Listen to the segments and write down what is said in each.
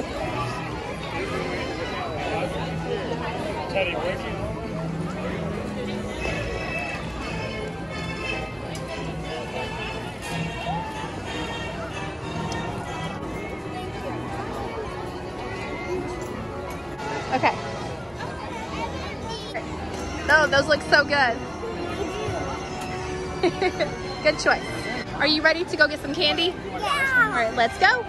Teddy, where'd you? Okay. Oh, those look so good. Good choice. Are you ready to go get some candy? Yeah. All right, let's go.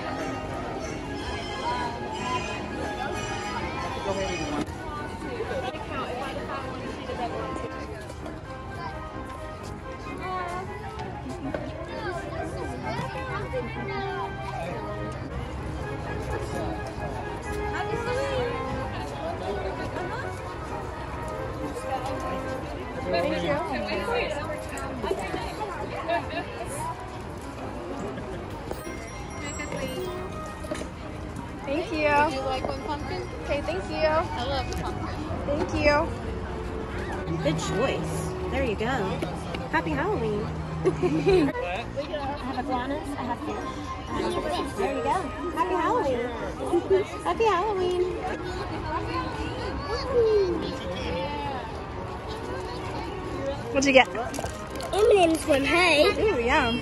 Thank you. Would you like one pumpkin? Okay, thank you. I love pumpkin. Thank you. Good choice. There you go. Happy Halloween. I have iguanas. I have fish. There you go. Happy Halloween. Happy Halloween. What'd you get? M&M's from Hay. Ooh, yum.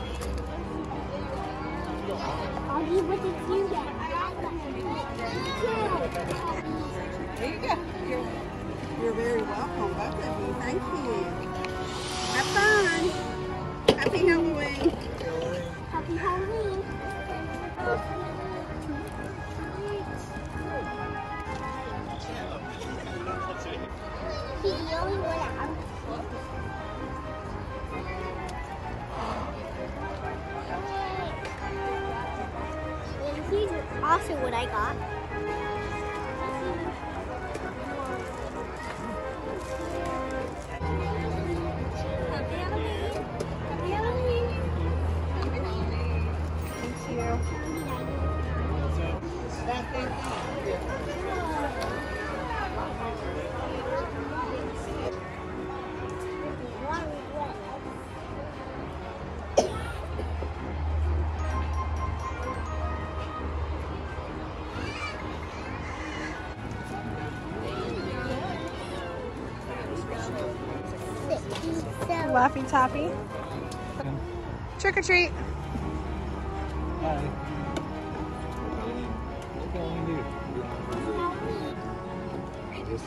Augie, what did you get? There you go. You're very welcome, both of you. Thank you. Have fun. Happy Halloween. Happy Halloween. He's the only one out. And here's also what I got. Happy Halloween. Happy Halloween. Thank you. Laffy Taffy. Trick or treat. Hi. What can we do? Just...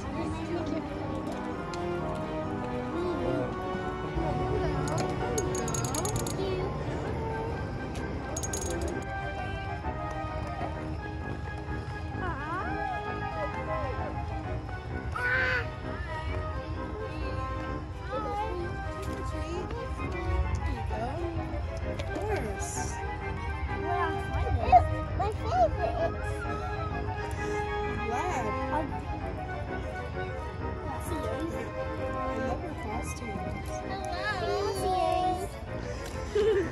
My favorite. Glad. Sears. I love your costumes. Sears.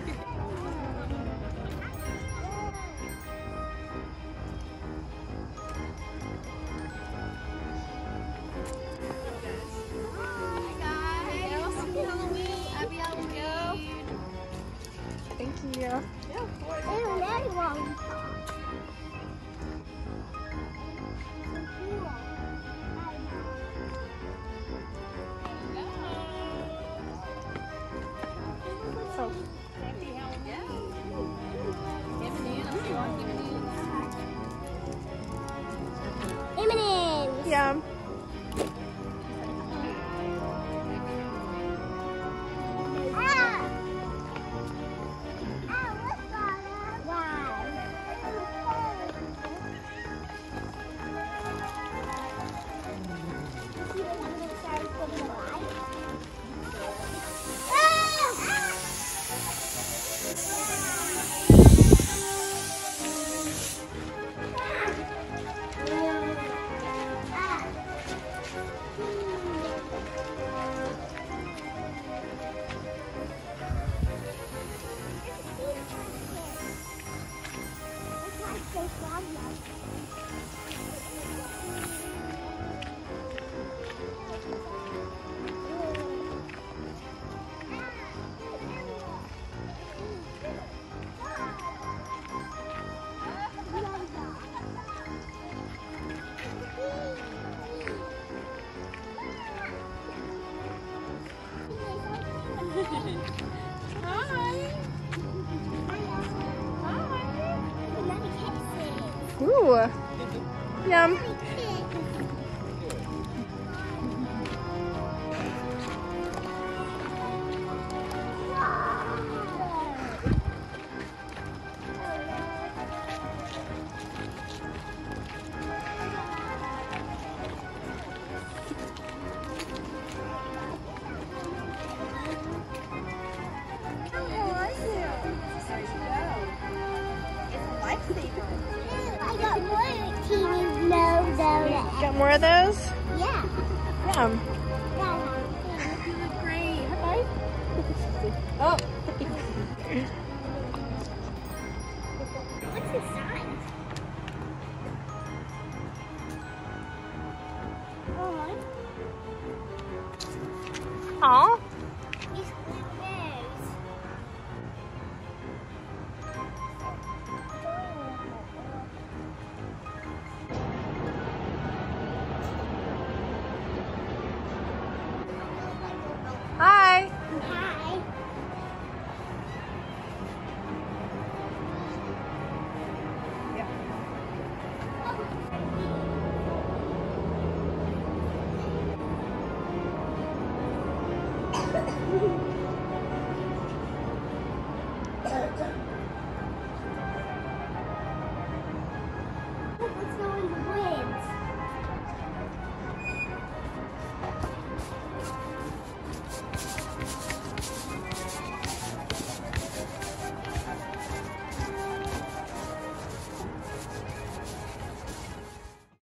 Thank you. Ew, very long. So, M&M's. yum. Ooh. Yum. I got more teeny no. Got more of those? Yeah. Yum. Yeah. Great. High five. Oh.